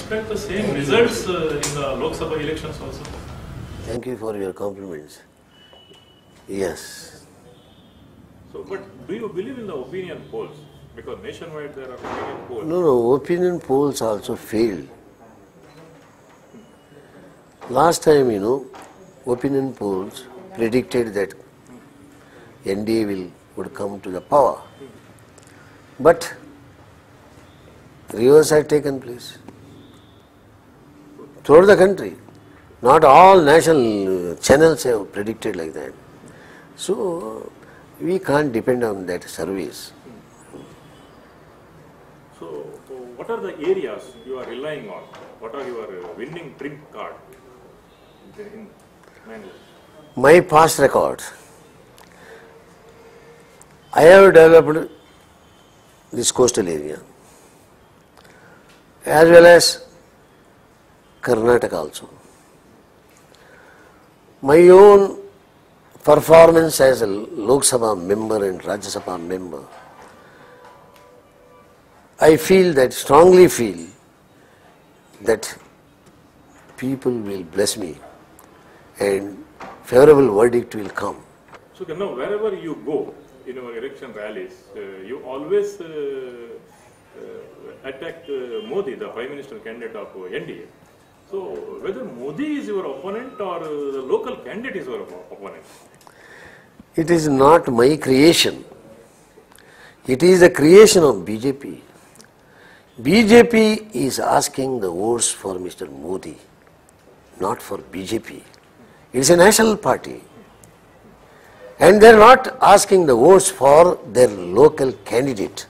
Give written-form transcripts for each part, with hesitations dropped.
expect the same results in the Lok Sabha elections also? Thank you for your compliments. Yes. So, but do you believe in the opinion polls? Because nationwide there are opinion polls. No, opinion polls also failed. Last time, opinion polls predicted that NDA would come to the power. But reverse had taken place. Throughout the country, not all national channels have predicted like that. So, we can't depend on that surveys. So, what are the areas you are relying on? What are your winning trump card in Mangalore? My past records. I have developed this coastal area as well as Karnataka also. My own performance as a Lok Sabha member and Rajya Sabha member, I strongly feel that people will bless me and favorable verdict will come. So now wherever you go in our election rallies, you always attack Modi, the Prime Minister candidate of NDA. So whether Modi is your opponent or the local candidate is your opponent? It is not my creation. It is the creation of BJP. BJP is asking the votes for Mr. Modi, not for BJP. It is a national party. And they are not asking the votes for their local candidate.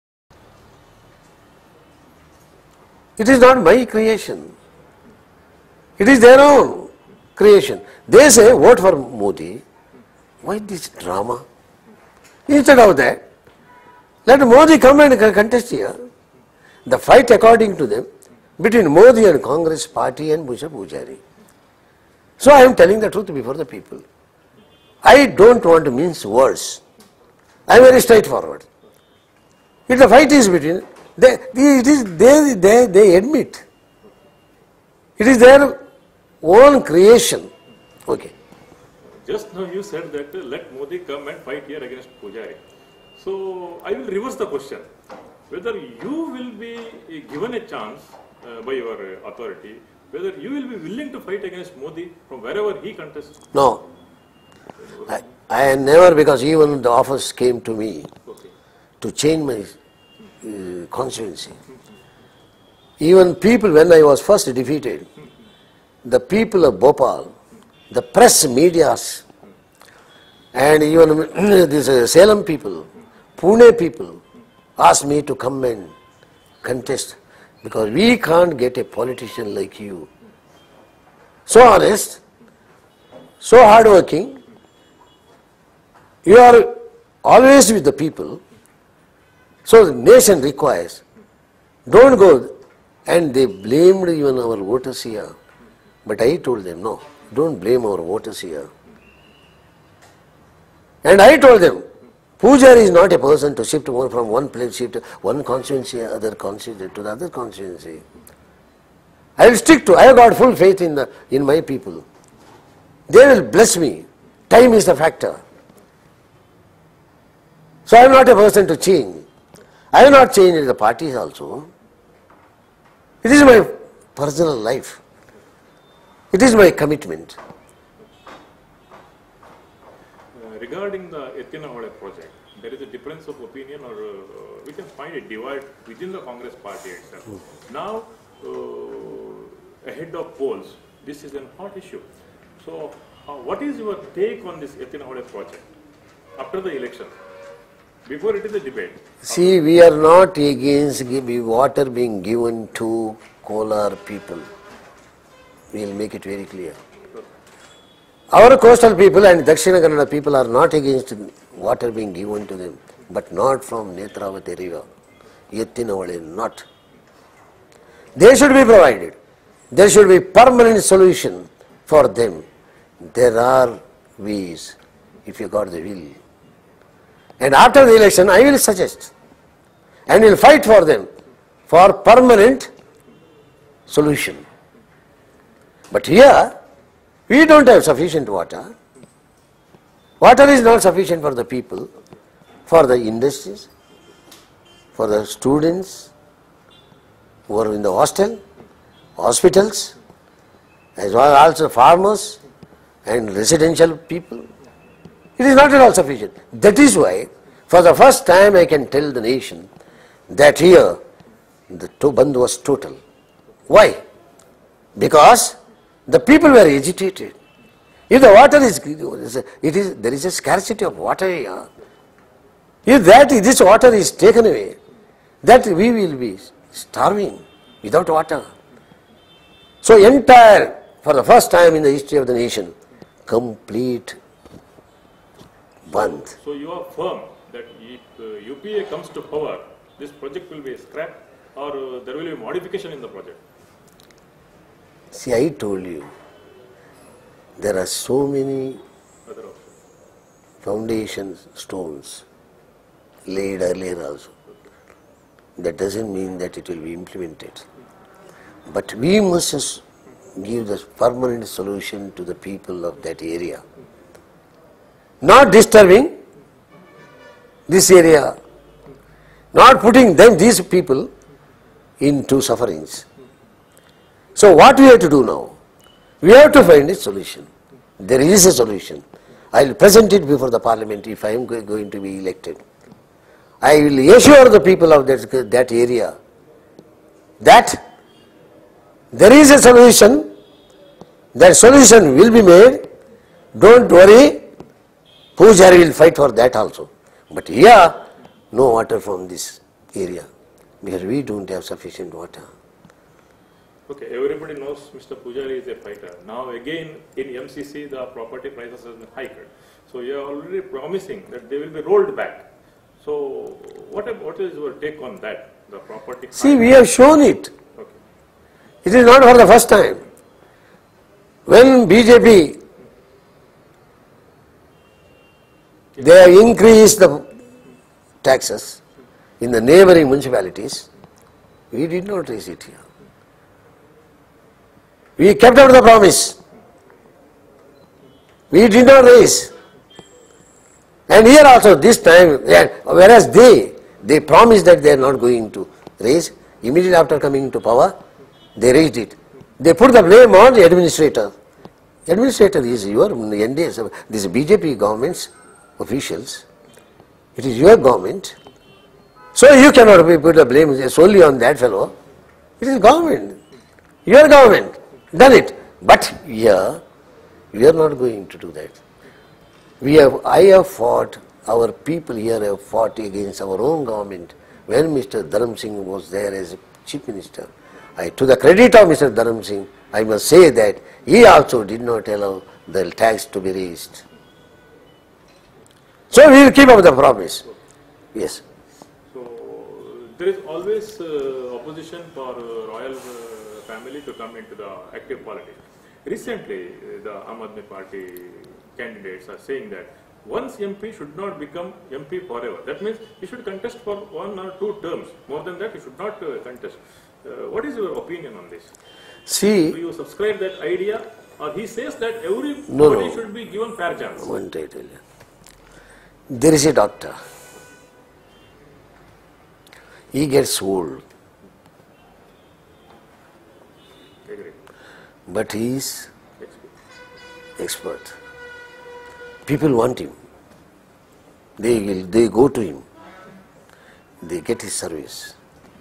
It is not my creation. It is their own creation. They say vote for Modi. Why this drama? Instead of that, let Modi come and contest here. The fight according to them between Modi and Congress party and Bhusha Pujari. So I am telling the truth before the people. I don't want to mince words. I am very straightforward. If the fight is between, they admit. It is their own creation. Okay. Just now you said that let Modi come and fight here against Pujari. So I will reverse the question. Whether you will be given a chance by your authority, whether you will be willing to fight against Modi from wherever he contests? No. I never, because even the offers came to me to change my constituency. Even people, when I was first defeated, the people of Bhopal, the press medias, and even these Salem people, Pune people, asked me to come and contest, because we can't get a politician like you. So honest, so hardworking, you are always with the people, so the nation requires. Don't go. And they blamed even our voters here. But I told them, no, don't blame our voters here. And I told them, Pujari is not a person to shift from one place, shift one constituency to the other constituency. I will stick to, I have got full faith in my people. They will bless me. Time is the factor. So I am not a person to change. I have not changed the parties also. It is my personal life. It is my commitment. Regarding the Ettinahole project, there is a difference of opinion, or we can find a divide within the Congress party itself. Now, ahead of polls, this is a hot issue. So, what is your take on this Ettinahole project after the election? Before it is a debate. See, we are not against water being given to Kolar people. We will make it very clear. Our coastal people and Dakshina Kannada people are not against water being given to them, but not from Netravati river. Ettinahole not. They should be provided. There should be permanent solution for them. There are ways, if you got the will. And after the election, I will suggest and will fight for them for permanent solution. But here, we don't have sufficient water. Water is not sufficient for the people, for the industries, for the students who are in the hostel, hospitals, as well as also farmers and residential people. It is not at all sufficient. That is why, for the first time I can tell the nation that here the Bandh was total. Why? Because the people were agitated. If the water there is a scarcity of water here. If this water is taken away, that we will be starving without water. So for the first time in the history of the nation, complete Bandh. So you are firm that if UPA comes to power, this project will be scrapped or there will be modification in the project? See, I told you, there are so many foundation stones laid earlier also. That doesn't mean that it will be implemented. But we must just give the permanent solution to the people of that area. Not disturbing this area, not putting these people into sufferings. So what we have to do now? We have to find a solution. There is a solution. I will present it before the parliament if I am going to be elected. I will assure the people of that area that there is a solution. That solution will be made. Don't worry. Pujari will fight for that also. But here, no water from this area because we don't have sufficient water. Okay, everybody knows Mr. Pujari is a fighter. Now again in MCC the property prices have been hiked. So you are already promising that they will be rolled back. So what is your take on that? The property. See, we have shown it. Okay. It is not for the first time. When BJP, they have increased the taxes in the neighboring municipalities, we did not raise it here. We kept out the promise. We did not raise. And here also this time, whereas they promised that they are not going to raise, immediately after coming to power, they raised it. They put the blame on the administrator. Administrator is your NDA, this BJP government's officials. It is your government. So you cannot put the blame solely on that fellow. It is government. Your government done it. But here, we are not going to do that. I have fought, our people here have fought against our own government when Mr. Dharam Singh was there as Chief Minister. To the credit of Mr. Dharam Singh, I must say that he also did not allow the tax to be raised. So we will keep up the promise. Yes. So there is always opposition for royal family to come into the active politics. Recently, the Aam Aadmi Party candidates are saying that once MP should not become MP forever. That means he should contest for 1 or 2 terms. More than that, he should not contest. What is your opinion on this? See, do you subscribe that idea, or he says that everybody should be given fair chance? One day I tell you. There is a doctor. He gets old. Agree. But he is expert. People want him. They go to him. They get his service.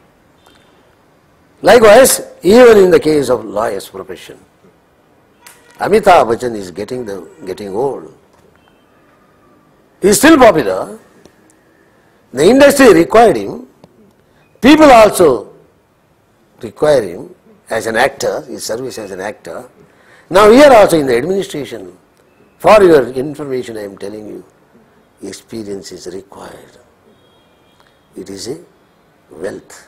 Likewise, even in the case of lawyer's profession, Amitabh Bachchan is getting old. He is still popular. The industry required him. People also require him as an actor, his service as an actor. Now here also in the administration, for your information I am telling you, experience is required. It is a wealth.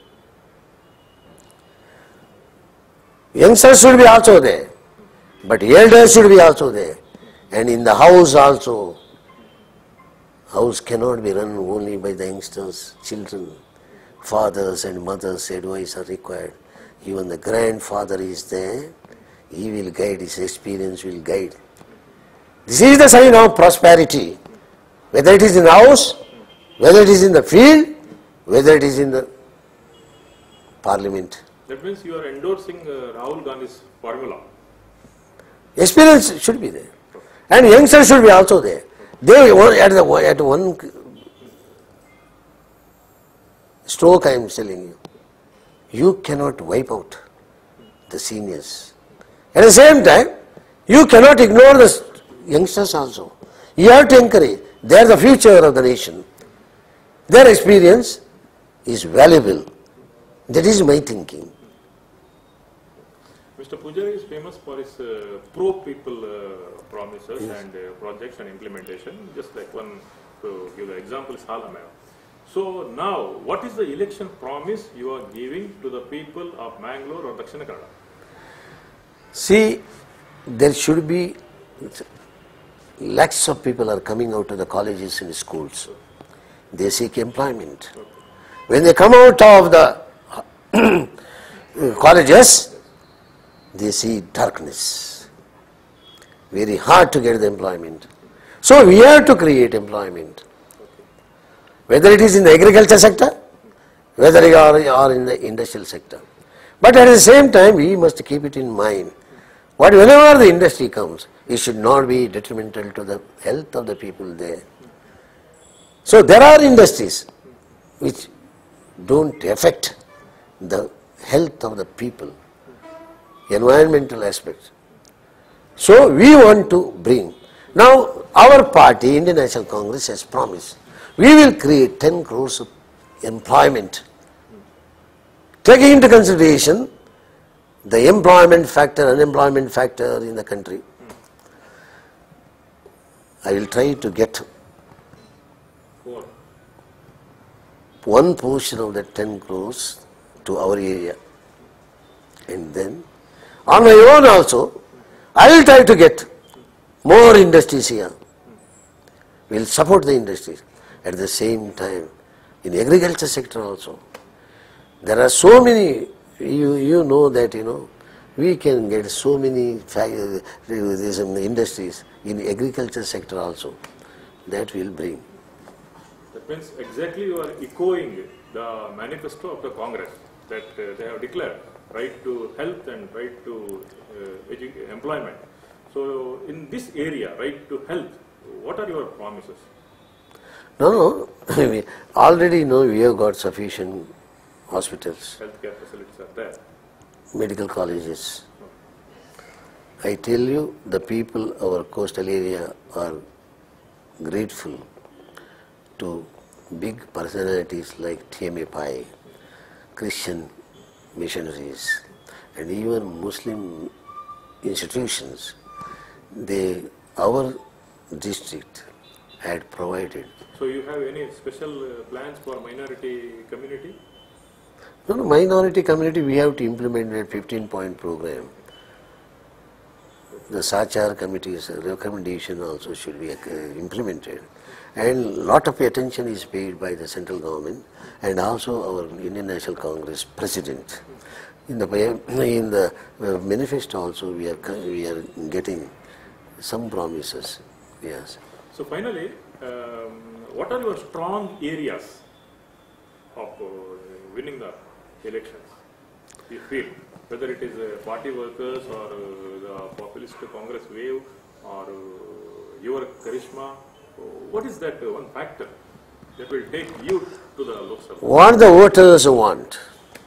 Youngsters should be also there, but elders should be also there. And in the house also, house cannot be run only by the youngsters, children. Fathers and mothers' advice are required. Even the grandfather is there. He will guide, his experience will guide. This is the sign of prosperity. Whether it is in the house, whether it is in the field, whether it is in the parliament. That means you are endorsing Rahul Gandhi's formula. Experience should be there. And youngsters should be also there. They at one stroke, I am telling you, you cannot wipe out the seniors. At the same time, you cannot ignore the youngsters also. You have to encourage. They are the future of the nation. Their experience is valuable. That is my thinking. Mr. Pujari is famous for his pro-people promises and projects and implementation. Just like one, to give the example, is Halamaya. So now, what is the election promise you are giving to the people of Mangalore or Dakshina Kannada? See, there should be, lakhs of people are coming out of the colleges and schools. They seek employment. When they come out of the colleges, they see darkness. Very hard to get the employment. So we have to create employment. Whether it is in the agriculture sector, whether it or in the industrial sector. But at the same time, we must keep it in mind. Whenever the industry comes, it should not be detrimental to the health of the people there. So there are industries which don't affect the health of the people, environmental aspects. So we want to bring. Now our party, Indian National Congress, has promised we will create 10 crores of employment, taking into consideration the employment factor, unemployment factor in the country. I will try to get one portion of that 10 crores to our area. And then, on my own also, I will try to get more industries here. We will support the industries. At the same time, in the agriculture sector also, there are so many, you know that, we can get so many industries in the agriculture sector also. That will bring. That means exactly you are echoing the manifesto of the Congress that they have declared, right to health and right to employment. So in this area, right to health, what are your promises? No, we already know we have got sufficient hospitals, Healthcare facilities are there. medical colleges. I tell you, the people of our coastal area are grateful to big personalities like TMA Pai, Christian missionaries, and even Muslim institutions. Our district had provided. So you have any special plans for minority community? No, minority community, we have to implement a 15-point program. The Sachar committee's recommendation also should be implemented. And lot of attention is paid by the central government and also our Indian National Congress president. In the manifesto also we are getting some promises. Yes. So finally, what are your strong areas of winning the elections? You feel whether it is party workers or the populist Congress wave or your charisma. What is that one factor that will take you to the Lok Sabha? What the voters want,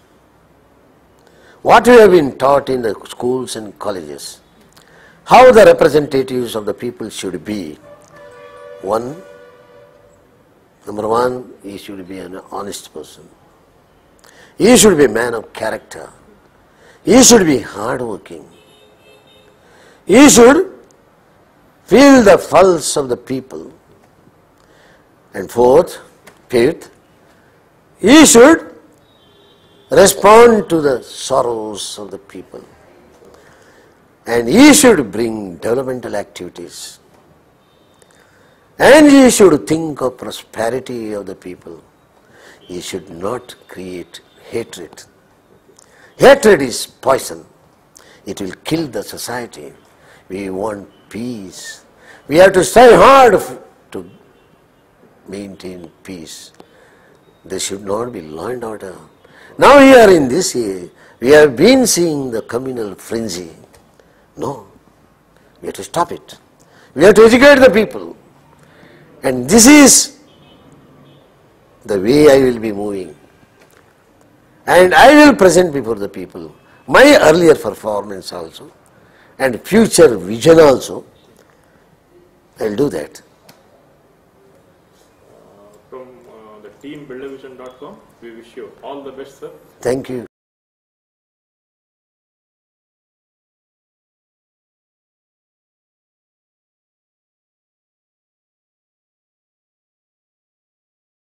what we have been taught in the schools and colleges, how the representatives of the people should be. Number one, he should be an honest person. He should be a man of character. He should be hardworking. He should feel the pulse of the people. And fifth, he should respond to the sorrows of the people. And he should bring developmental activities. And he should think of prosperity of the people. He should not create hatred. Hatred is poison. It will kill the society. We want peace. We have to strive hard to maintain peace. There should not be law and order. Now we are in this age. We have been seeing the communal frenzy. No. We have to stop it. We have to educate the people. And this is the way I will be moving. And I will present before the people my earlier performance also and future vision also. I will do that. From the team buildervision.com, we wish you all the best, sir. Thank you.